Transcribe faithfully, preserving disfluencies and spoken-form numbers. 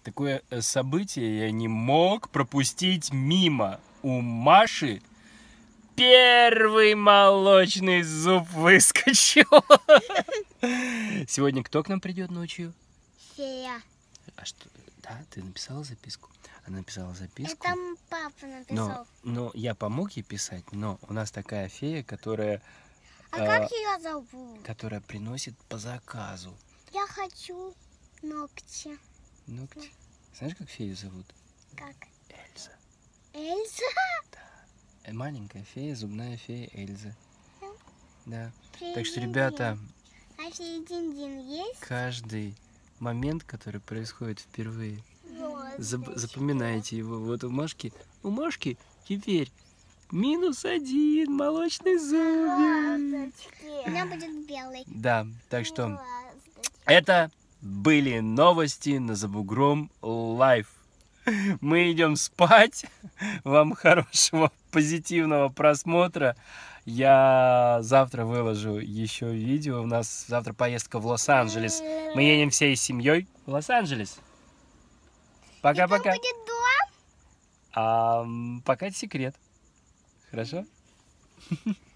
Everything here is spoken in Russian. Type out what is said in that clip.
Такое событие я не мог пропустить мимо. У Маши первый молочный зуб выскочил. Сегодня кто к нам придет ночью? Фея. А что? Да, ты написала записку? Она написала записку. Это папа написал. Но, но я помог ей писать, но у нас такая фея, которая... А э, как ее зовут? Которая приносит по заказу. Я хочу ногти. Ногти. Знаешь, как фею зовут? Как? Эльза. Эльза? Да. Маленькая фея, зубная фея Эльза. Да. Фея Так что, Дин-Дин. ребята, А фея Дин-Дин есть? каждый момент, который происходит впервые, зап Звездочки. запоминайте его. Вот у Машки, у Машки теперь минус один молочный зубик. У меня будет белый. Да, так что Звездочки. это были новости на Забугром Лайв. Мы идем спать. Вам хорошего позитивного просмотра. Я завтра выложу еще видео. У нас завтра поездка в Лос-Анджелес. Мы едем всей семьей в Лос-Анджелес. Пока-пока. Там будет дом? А, м, пока это секрет. Хорошо?